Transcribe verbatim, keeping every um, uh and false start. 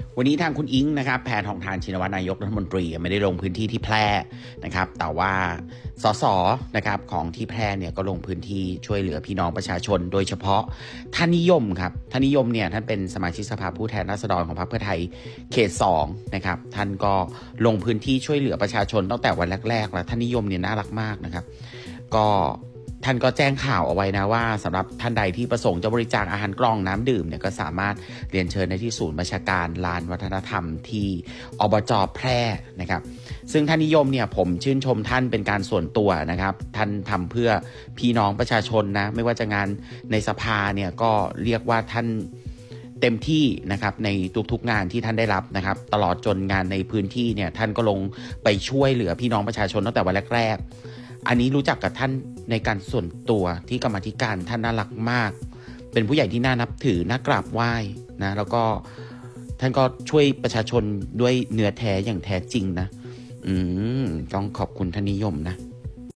วันนี้ทางคุณอิงนะครับแพทองธารชินวัตรนายกรัฐมนตรีไม่ได้ลงพื้นที่ที่แพร่นะครับแต่ว่าสสนะครับของที่แพร่เนี่ยก็ลงพื้นที่ช่วยเหลือพี่น้องประชาชนโดยเฉพาะท่านนิยมครับท่านนิยมเนี่ยท่านเป็นสมาชิกสภาผู้แทนราษฎรของพรรคเพื่อไทยเขตสองนะครับท่านก็ลงพื้นที่ช่วยเหลือประชาชนตั้งแต่วันแรกๆแล้วท่านนิยมเนี่ยน่ารักมากนะครับก็ท่านก็แจ้งข่าวเอาไว้นะว่าสำหรับท่านใดที่ประสงค์จะบริจาคอาหารกล่องน้ำดื่มเนี่ยก็สามารถเรียนเชิญในที่ศูนย์บัญชาการลานวัฒนธรรมที่อบจ.แพร่นะครับซึ่งท่านนิยมเนี่ยผมชื่นชมท่านเป็นการส่วนตัวนะครับท่านทำเพื่อพี่น้องประชาชนนะไม่ว่าจะงานในสภาเนี่ยก็เรียกว่าท่านเต็มที่นะครับในทุกๆงานที่ท่านได้รับนะครับตลอดจนงานในพื้นที่เนี่ยท่านก็ลงไปช่วยเหลือพี่น้องประชาชนตั้งแต่วันแรกๆอันนี้รู้จักกับท่านในการส่วนตัวที่กรรมาธิการท่านน่ารักมากเป็นผู้ใหญ่ที่น่านับถือน่ากราบไหว้นะแล้วก็ท่านก็ช่วยประชาชนด้วยเนื้อแท้อย่างแท้จริงนะอืมต้องขอบคุณท่านนิยมนะ